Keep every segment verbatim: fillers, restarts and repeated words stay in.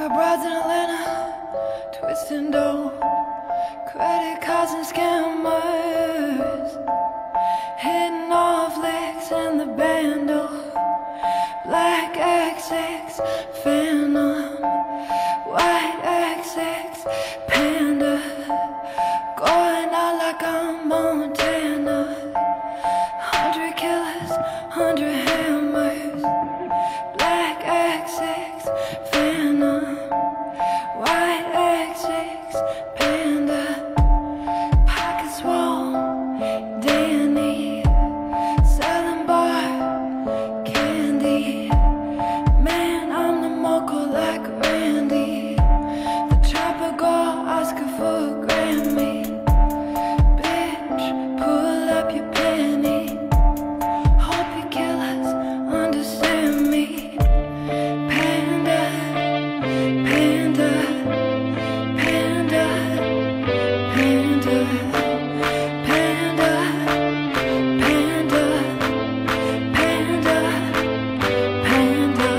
got broads in Atlanta, twisting dough, credit cards and scammers, hitting off licks in the bando, black X six Phantom, white X six Panda, going out like I'm Montana, hundred killers, hundred hammers, black X six Phantom, white X six Panda, pockets swole, Danny, selling bar candy. Man, I'm the mocha like Randy, the tropical Oscar for a Grammy. Bitch, pull up your penny, hope your killers understand me. Panda, panda, panda, panda, panda, panda, panda, panda, panda,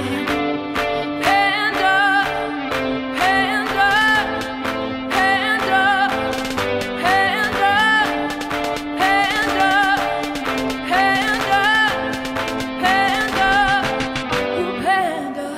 panda, panda, panda, panda, panda, ooh, panda.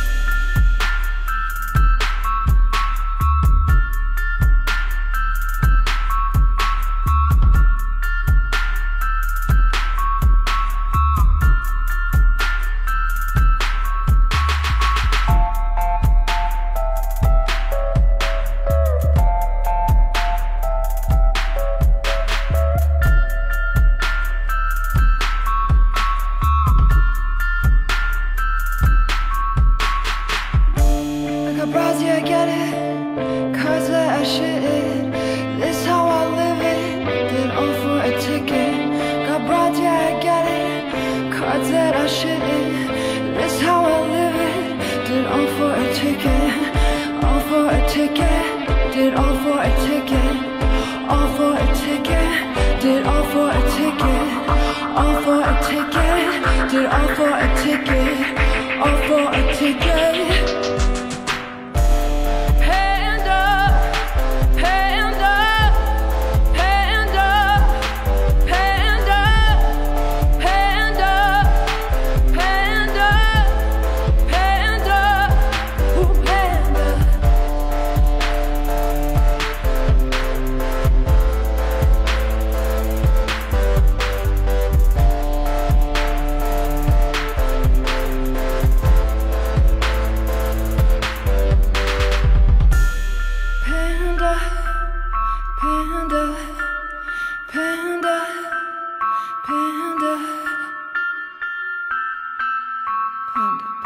I got bras, yeah, I get it. Cards that I shit it. This how I live it. Did all for a ticket. Got bras, yeah, I get it. Cards that I shit it. This how I live it. Did all for a ticket. All for a ticket. Did all for a ticket. All for a ticket. Did all for a ticket. All for a ticket. Did all for a ticket. All for a ticket. Panda, panda, panda, panda.